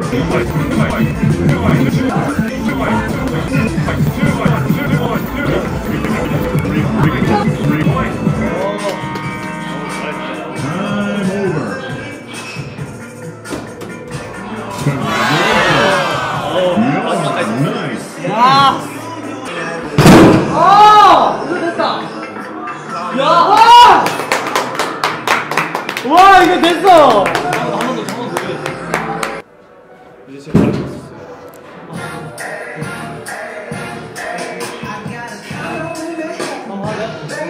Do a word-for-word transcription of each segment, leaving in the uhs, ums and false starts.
야! 아! 이거 됐다! 야! 와! 와, 이거 됐어! 한 번 더, 한 번 더 돌려야 돼. 이제 제가 가르쳐 줬어요. 한번 하자.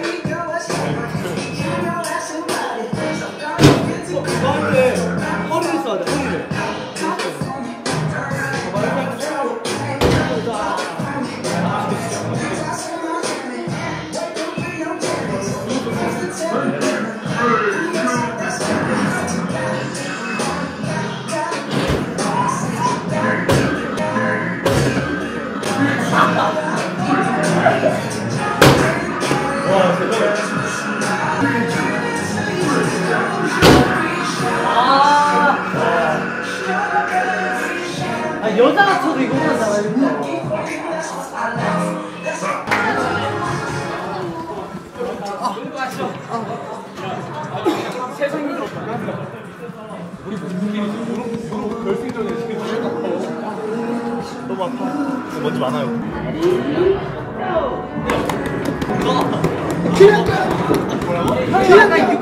그거 할 때 허리를 써야 돼, 허리를. 아, 여자가 쳐도 이거 못하잖아, 이거. 세상이 힘들었다. 우리 무릎끼리 무릎 결승전에 지금 너무 아파. 먼지 많아요. 뭐라고?